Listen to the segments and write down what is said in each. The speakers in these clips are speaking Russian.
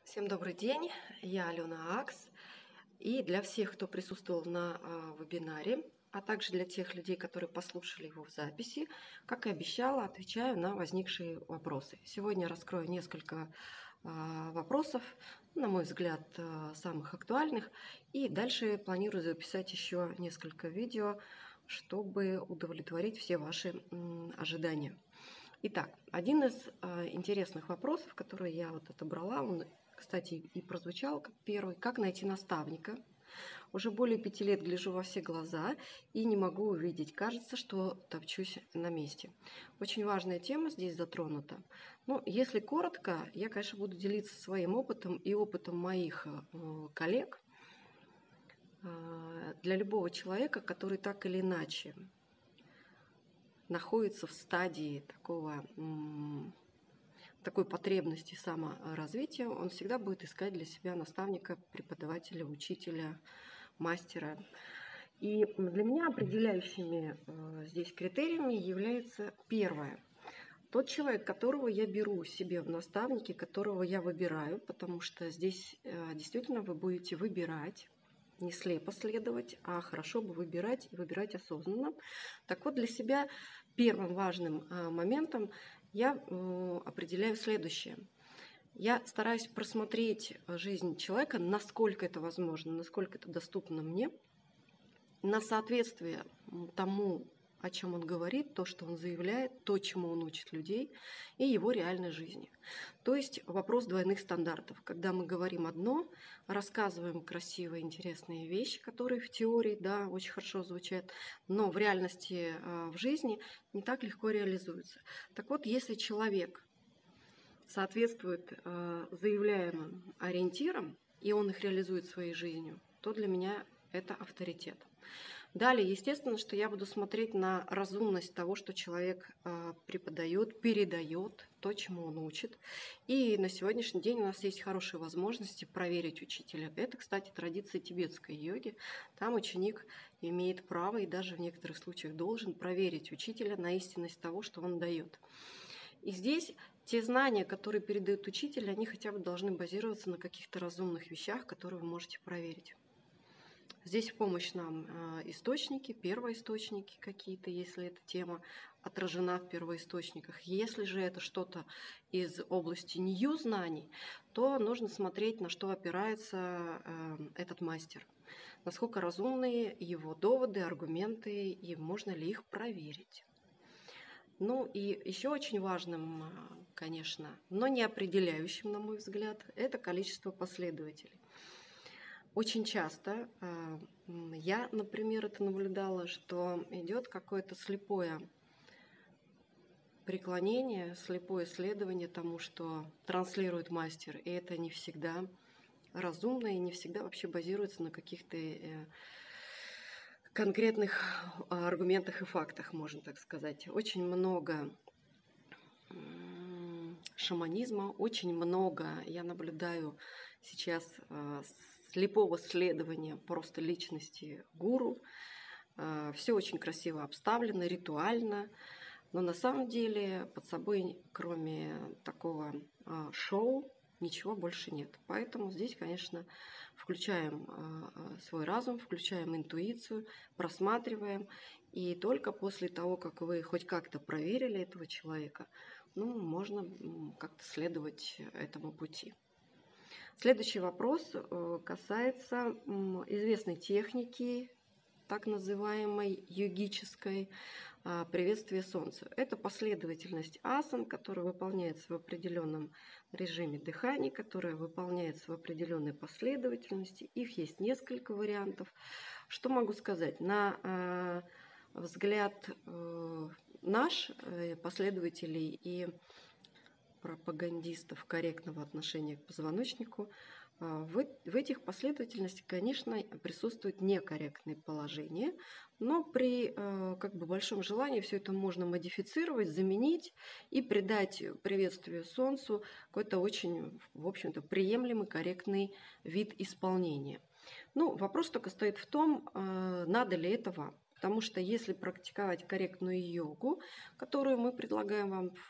Всем добрый день, я Алена Акс. И для всех, кто присутствовал на вебинаре, а также для тех людей, которые послушали его в записи, как и обещала, отвечаю на возникшие вопросы. Сегодня раскрою несколько вопросов, на мой взгляд, самых актуальных. И дальше планирую записать еще несколько видео, чтобы удовлетворить все ваши ожидания. Итак, один из интересных вопросов, который я отобрала, он, кстати, и прозвучал как первый: как найти наставника? Уже более 5 лет гляжу во все глаза и не могу увидеть. Кажется, что топчусь на месте. Очень важная тема здесь затронута. Ну, если коротко, я, конечно, буду делиться своим опытом и опытом моих коллег. Для любого человека, который так или иначе находится в стадии такой потребности саморазвития, он всегда будет искать для себя наставника, преподавателя, учителя, мастера. И для меня определяющими здесь критериями является первое. Тот человек, которого я беру себе в наставники, которого я выбираю, потому что здесь действительно вы будете выбирать, не слепо следовать, а хорошо бы выбирать и выбирать осознанно. Так вот, для себя первым важным моментом я определяю следующее. Я стараюсь просмотреть жизнь человека, насколько это возможно, насколько это доступно мне, на соответствие тому, о чем он говорит, то, что он заявляет, то, чему он учит людей, и его реальной жизни. То есть вопрос двойных стандартов. Когда мы говорим одно, рассказываем красивые, интересные вещи, которые в теории, да, очень хорошо звучат, но в реальности, в жизни не так легко реализуются. Так вот, если человек соответствует заявляемым ориентирам, и он их реализует своей жизнью, то для меня это авторитет. Далее, естественно, что я буду смотреть на разумность того, что человек преподает, передает, то, чему он учит. И на сегодняшний день у нас есть хорошие возможности проверить учителя. Это, кстати, традиция тибетской йоги. Там ученик имеет право и даже в некоторых случаях должен проверить учителя на истинность того, что он дает. И здесь те знания, которые передает учитель, они хотя бы должны базироваться на каких-то разумных вещах, которые вы можете проверить. Здесь в помощь нам источники, первоисточники какие-то, если эта тема отражена в первоисточниках. Если же это что-то из области нью знаний, то нужно смотреть, на что опирается этот мастер. Насколько разумные его доводы, аргументы, и можно ли их проверить. Ну и еще очень важным, конечно, но не определяющим, на мой взгляд, это количество последователей. Очень часто я, например, это наблюдала, что идет какое-то слепое преклонение, слепое следование тому, что транслирует мастер, и это не всегда разумно и не всегда вообще базируется на каких-то конкретных аргументах и фактах, можно так сказать. Очень много шаманизма, очень много я наблюдаю сейчас слепого следования просто личности гуру. Все очень красиво обставлено, ритуально, но на самом деле под собой, кроме такого шоу, ничего больше нет. Поэтому здесь, конечно, включаем свой разум, включаем интуицию, просматриваем. И только после того, как вы хоть как-то проверили этого человека, ну, можно как-то следовать этому пути. Следующий вопрос касается известной техники, так называемой йогической, приветствие Солнца. Это последовательность асан, которая выполняется в определенном режиме дыхания, которая выполняется в определенной последовательности. Их есть несколько вариантов. Что могу сказать? На взгляд наш, последователей и пропагандистов корректного отношения к позвоночнику, в этих последовательностях, конечно, присутствует некорректные положения, но при большом желании все это можно модифицировать, заменить и придать приветствию Солнцу какой-то очень, в общем-то, приемлемый, корректный вид исполнения. Ну, вопрос только стоит в том, надо ли это вам. Потому что если практиковать корректную йогу, которую мы предлагаем вам в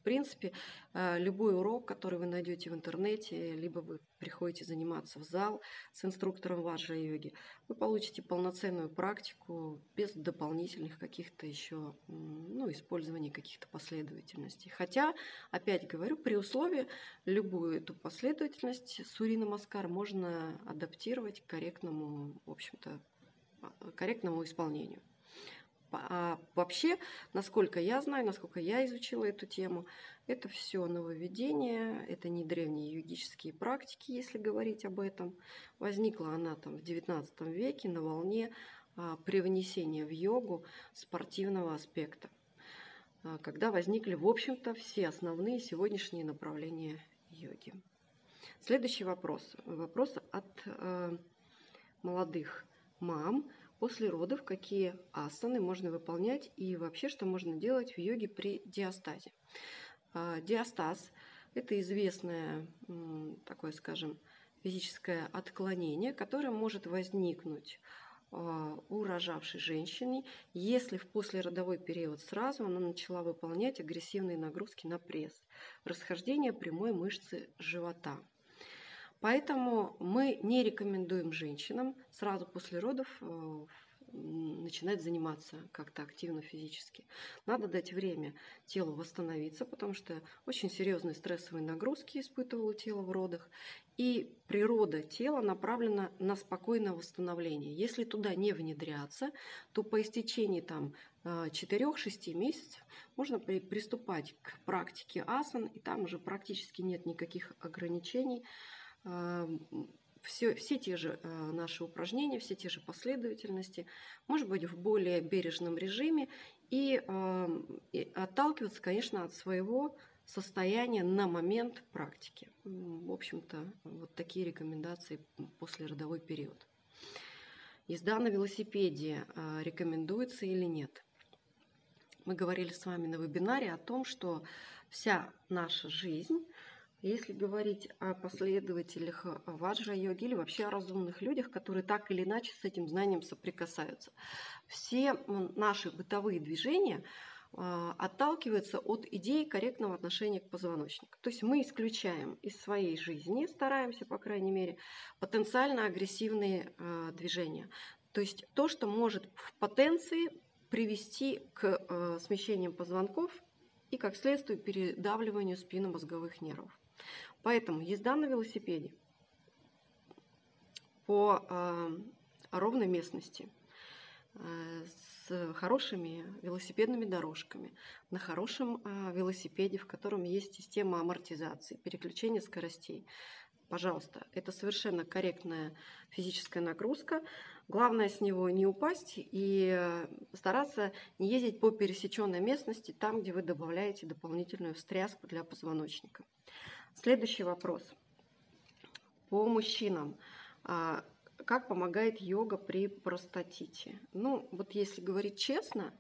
В принципе, любой урок, который вы найдете в интернете, либо вы приходите заниматься в зал с инструктором ваджра-йоги, вы получите полноценную практику без дополнительных каких-то еще, использования каких-то последовательностей. Хотя, опять говорю, при условии любую эту последовательность Сурья-намаскар можно адаптировать к корректному, в общем-то, корректному исполнению. А вообще, насколько я знаю, насколько я изучила эту тему, это все нововведение, это не древние йогические практики, если говорить об этом. Возникла она там в XIX веке на волне привнесения в йогу спортивного аспекта, когда возникли, в общем-то, все основные сегодняшние направления йоги. Следующий вопрос. Вопрос от молодых мам. После родов какие асаны можно выполнять и вообще что можно делать в йоге при диастазе? Диастаз – это известное такое, скажем, физическое отклонение, которое может возникнуть у рожавшей женщины, если в послеродовой период сразу она начала выполнять агрессивные нагрузки на пресс, расхождение прямой мышцы живота. Поэтому мы не рекомендуем женщинам сразу после родов начинать заниматься как-то активно физически. Надо дать время телу восстановиться, потому что очень серьезные стрессовые нагрузки испытывало тело в родах. И природа тела направлена на спокойное восстановление. Если туда не внедряться, то по истечении 4-6 месяцев можно приступать к практике асан, и там уже практически нет никаких ограничений. Все те же наши упражнения, все те же последовательности, может быть, в более бережном режиме и отталкиваться, конечно, от своего состояния на момент практики. В общем-то, вот такие рекомендации после родовой период. Езда на велосипеде рекомендуется или нет? Мы говорили с вами на вебинаре о том, что вся наша жизнь, если говорить о последователях ваджра-йоги или вообще о разумных людях, которые так или иначе с этим знанием соприкасаются, все наши бытовые движения отталкиваются от идеи корректного отношения к позвоночнику. То есть мы исключаем из своей жизни, стараемся, по крайней мере, потенциально агрессивные движения. То есть то, что может в потенции привести к смещениям позвонков и, как следствие, передавливанию спинномозговых нервов. Поэтому езда на велосипеде по ровной местности с хорошими велосипедными дорожками, на хорошем велосипеде, в котором есть система амортизации, переключения скоростей. Пожалуйста, это совершенно корректная физическая нагрузка. Главное с него не упасть и стараться не ездить по пересеченной местности, там, где вы добавляете дополнительную встряску для позвоночника. Следующий вопрос. По мужчинам. Как помогает йога при простатите? Ну, вот если говорить честно,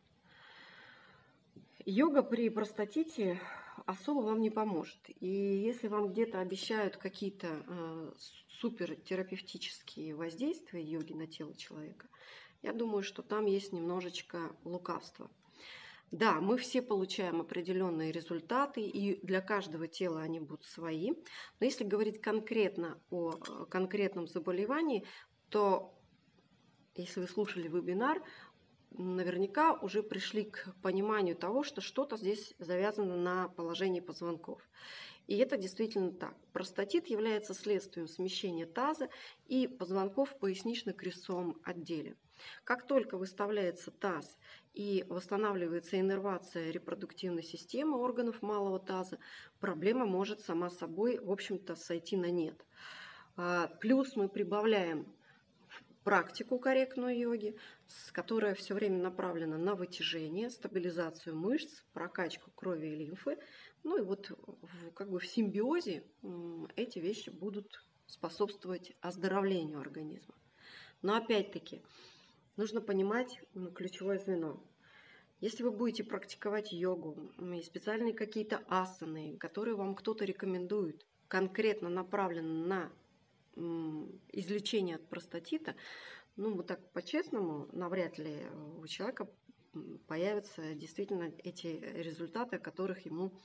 йога при простатите особо вам не поможет. И если вам где-то обещают какие-то супертерапевтические воздействия йоги на тело человека, я думаю, что там есть немножечко лукавства. Да, мы все получаем определенные результаты, и для каждого тела они будут свои. Но если говорить конкретно о конкретном заболевании, то, если вы слушали вебинар, наверняка уже пришли к пониманию того, что что-то здесь завязано на положении позвонков. И это действительно так. Простатит является следствием смещения таза и позвонков в пояснично-крестцовом отделе. Как только выставляется таз и восстанавливается иннервация репродуктивной системы органов малого таза, проблема может сама собой, в общем-то, сойти на нет. Плюс мы прибавляем практику корректной йоги, которая все время направлена на вытяжение, стабилизацию мышц, прокачку крови и лимфы. Ну и вот как бы в симбиозе эти вещи будут способствовать оздоровлению организма. Но опять-таки нужно понимать ключевое звено. Если вы будете практиковать йогу и специальные какие-то асаны, которые вам кто-то рекомендует, конкретно направлены на излечение от простатита, ну, вот так по-честному, навряд ли у человека появятся действительно эти результаты, о которых ему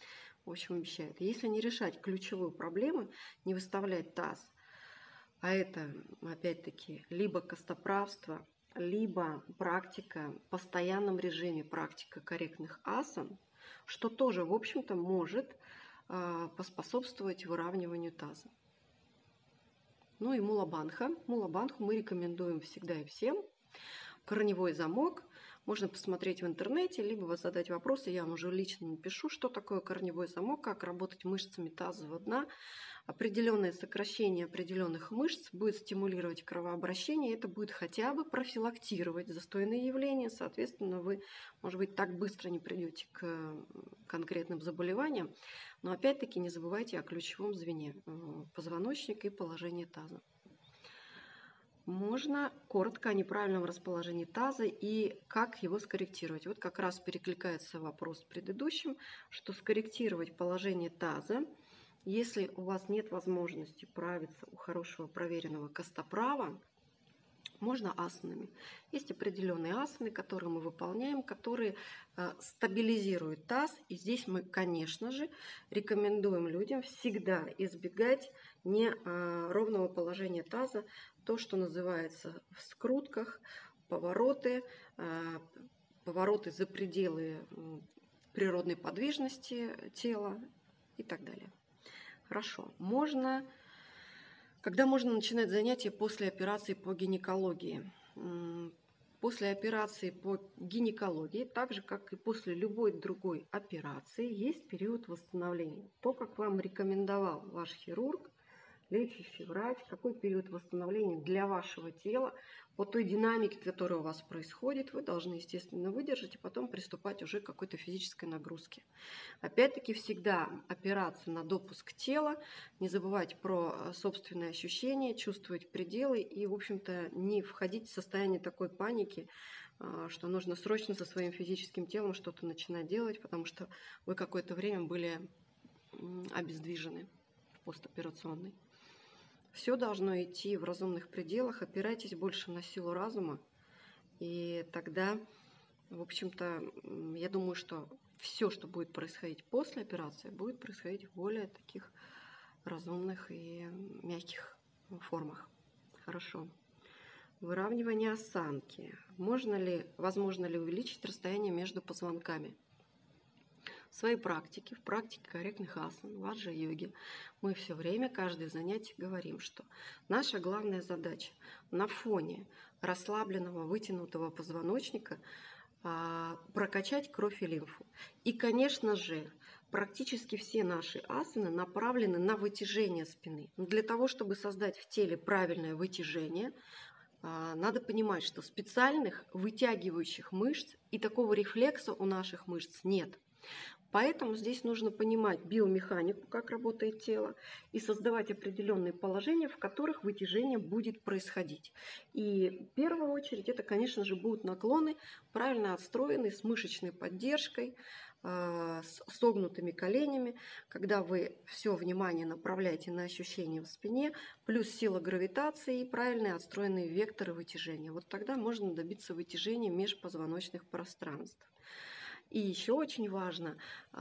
в общем, обещает. Если не решать ключевую проблему, не выставлять таз, а это, опять-таки, либо костоправство, либо практика в постоянном режиме, практика корректных асан, что тоже, в общем-то, может поспособствовать выравниванию таза. Ну и мула-бандха. Мула-бандху мы рекомендуем всегда и всем. Корневой замок. Можно посмотреть в интернете, либо задать вопросы. Я вам уже лично напишу, что такое корневой замок, как работать мышцами тазового дна. Определенное сокращение определенных мышц будет стимулировать кровообращение. Это будет хотя бы профилактировать застойные явления. Соответственно, вы, может быть, так быстро не придете к конкретным заболеваниям. Но опять-таки не забывайте о ключевом звене – позвоночник и положение таза. Можно коротко о неправильном расположении таза и как его скорректировать. Вот как раз перекликается вопрос с предыдущим, что скорректировать положение таза, если у вас нет возможности правиться у хорошего проверенного костоправа, можно асанами. Есть определенные асаны, которые мы выполняем, которые стабилизируют таз. И здесь мы, конечно же, рекомендуем людям всегда избегать неровного положения таза, то, что называется в скрутках, повороты, повороты за пределы природной подвижности тела и так далее. Хорошо. Когда можно начинать занятия после операции по гинекологии? После операции по гинекологии, так же как и после любой другой операции, есть период восстановления. То, как вам рекомендовал ваш хирург, лечащий врач, какой период восстановления для вашего тела, по той динамике, которая у вас происходит, вы должны, естественно, выдержать и потом приступать уже к какой-то физической нагрузке. Опять-таки, всегда опираться на допуск тела, не забывать про собственные ощущения, чувствовать пределы и, в общем-то, не входить в состояние такой паники, что нужно срочно со своим физическим телом что-то начинать делать, потому что вы какое-то время были обездвижены в постоперационной. Все должно идти в разумных пределах, опирайтесь больше на силу разума, и тогда, в общем-то, я думаю, что все, что будет происходить после операции, будет происходить в более таких разумных и мягких формах. Хорошо. Выравнивание осанки. Возможно ли увеличить расстояние между позвонками? В своей практике, в практике корректных асан, в аджа-йоге, мы все время, каждое занятие говорим, что наша главная задача на фоне расслабленного, вытянутого позвоночника прокачать кровь и лимфу. И, конечно же, практически все наши асаны направлены на вытяжение спины. Но для того, чтобы создать в теле правильное вытяжение, надо понимать, что специальных вытягивающих мышц и такого рефлекса у наших мышц нет. Поэтому здесь нужно понимать биомеханику, как работает тело, и создавать определенные положения, в которых вытяжение будет происходить. И в первую очередь это, конечно же, будут наклоны, правильно отстроенные, с мышечной поддержкой, с согнутыми коленями, когда вы все внимание направляете на ощущения в спине, плюс сила гравитации и правильные отстроенные векторы вытяжения. Вот тогда можно добиться вытяжения межпозвоночных пространств. И еще очень важно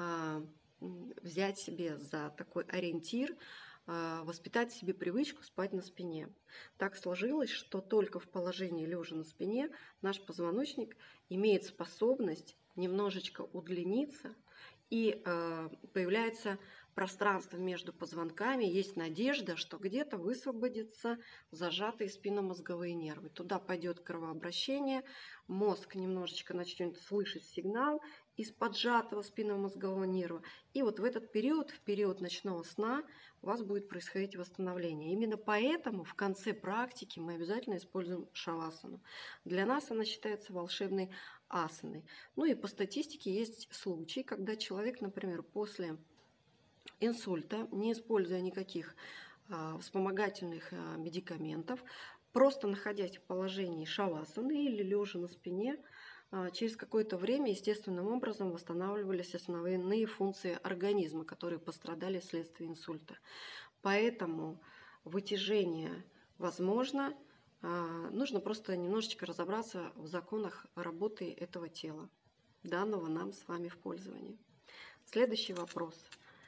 взять себе за такой ориентир, воспитать себе привычку спать на спине. Так сложилось, что только в положении лежа на спине наш позвоночник имеет способность немножечко удлиниться, и появляется пространство между позвонками, есть надежда, что где-то высвободятся зажатые спинномозговые нервы. Туда пойдет кровообращение, мозг немножечко начнет слышать сигнал из поджатого спинномозгового нерва. И вот в этот период, в период ночного сна, у вас будет происходить восстановление. Именно поэтому в конце практики мы обязательно используем шавасану. Для нас она считается волшебной асаной. Ну и по статистике есть случаи, когда человек, например, после инсульта, не используя никаких вспомогательных медикаментов, просто находясь в положении шавасаны или лежа на спине, через какое-то время естественным образом восстанавливались основные функции организма, которые пострадали вследствие инсульта. Поэтому вытяжение возможно, нужно просто немножечко разобраться в законах работы этого тела, данного нам с вами в пользовании. Следующий вопрос.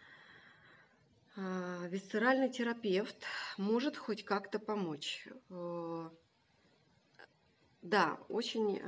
Висцеральный терапевт может хоть как-то помочь. Да, очень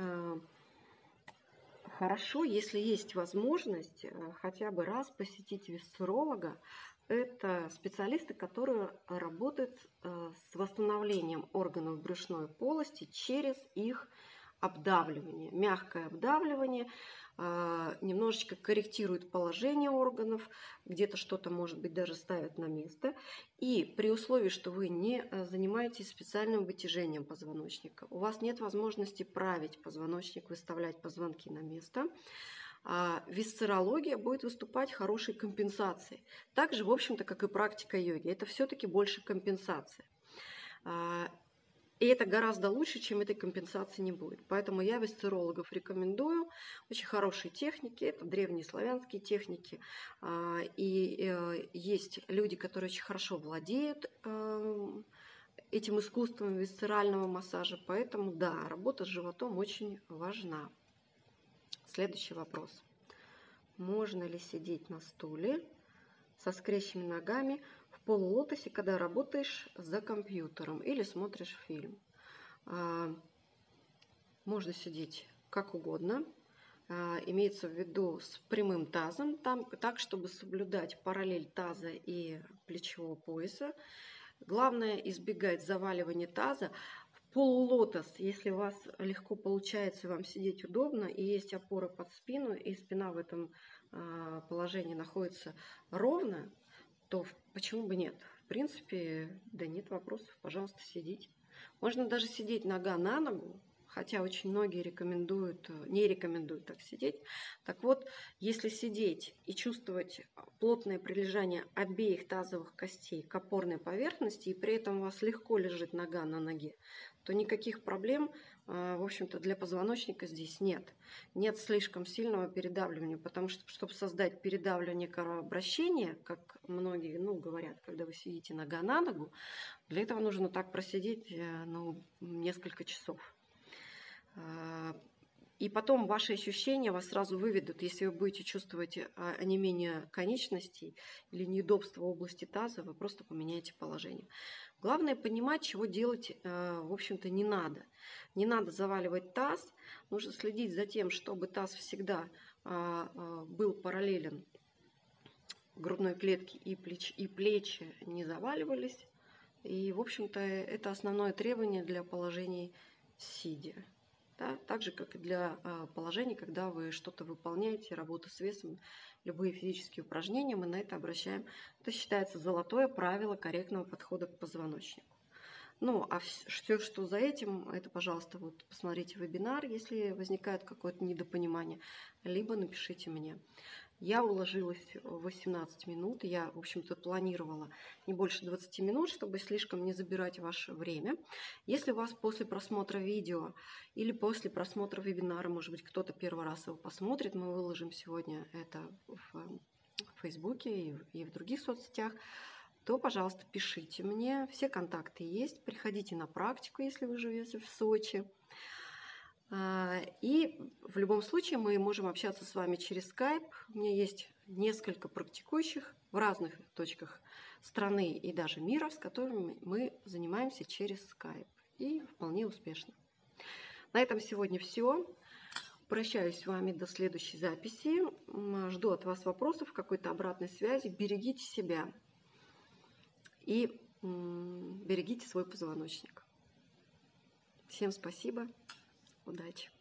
хорошо, если есть возможность хотя бы раз посетить висцеролога. Это специалисты, которые работают с восстановлением органов брюшной полости через их обдавливание. Мягкое обдавливание немножечко корректирует положение органов, где-то что-то, может быть, даже ставят на место. И при условии, что вы не занимаетесь специальным вытяжением позвоночника, у вас нет возможности править позвоночник, выставлять позвонки на место, висцерология будет выступать хорошей компенсацией. Так же, в общем-то, как и практика йоги. Это все-таки больше компенсация. И это гораздо лучше, чем этой компенсации не будет. Поэтому я висцерологов рекомендую. Очень хорошие техники, это древние славянские техники. И есть люди, которые очень хорошо владеют этим искусством висцерального массажа. Поэтому, да, работа с животом очень важна. Следующий вопрос. Можно ли сидеть на стуле со скрещенными ногами в полулотосе, когда работаешь за компьютером или смотришь фильм? Можно сидеть как угодно. Имеется в виду с прямым тазом, так, чтобы соблюдать параллель таза и плечевого пояса. Главное избегать заваливания таза. Полулотос, если у вас легко получается, вам сидеть удобно и есть опора под спину, и спина в этом положении находится ровно, то почему бы нет? В принципе, да нет вопросов, пожалуйста, сидите. Можно даже сидеть нога на ногу, хотя очень многие не рекомендуют так сидеть. Так вот, если сидеть и чувствовать плотное прилежание обеих тазовых костей к опорной поверхности, и при этом у вас легко лежит нога на ноге, то никаких проблем, в общем-то, для позвоночника здесь нет. Нет слишком сильного передавливания, потому что, чтобы создать передавливание кровообращения, как многие говорят, когда вы сидите нога на ногу, для этого нужно так просидеть несколько часов. И потом ваши ощущения вас сразу выведут. Если вы будете чувствовать онемение конечностей или неудобство в области таза, вы просто поменяете положение. Главное понимать, чего делать, в общем-то, не надо. Не надо заваливать таз. Нужно следить за тем, чтобы таз всегда был параллелен грудной клетке, и плечи не заваливались. И, в общем-то, это основное требование для положений сидя. Да? Так же, как и для положений, когда вы что-то выполняете, работу с весом, любые физические упражнения, мы на это обращаем. Это считается золотое правило корректного подхода к позвоночнику. Ну, а все, что за этим, это, пожалуйста, вот посмотрите вебинар, если возникает какое-то недопонимание, либо напишите мне. Я уложилась в 18 минут. Я, в общем-то, планировала не больше 20 минут, чтобы слишком не забирать ваше время. Если у вас после просмотра видео или после просмотра вебинара, может быть, кто-то первый раз его посмотрит, мы выложим сегодня это в Фейсбуке и в других соцсетях, то, пожалуйста, пишите мне. Все контакты есть. Приходите на практику, если вы живете в Сочи. И в любом случае мы можем общаться с вами через Skype. У меня есть несколько практикующих в разных точках страны и даже мира, с которыми мы занимаемся через Skype. И вполне успешно. На этом сегодня все. Прощаюсь с вами до следующей записи. Жду от вас вопросов, какой-то обратной связи. Берегите себя и берегите свой позвоночник. Всем спасибо. Удачи!